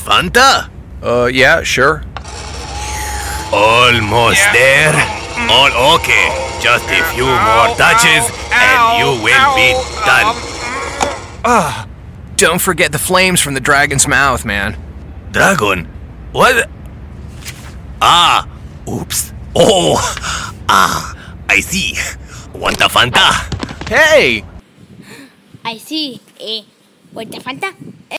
Fanta? Yeah, sure. Almost there. All okay. Just a few more touches and you will be done. Don't forget the flames from the dragon's mouth, man. Dragon? What? Ah, oops. Oh, I see. Want a Fanta? Hey! I see. Want a Fanta?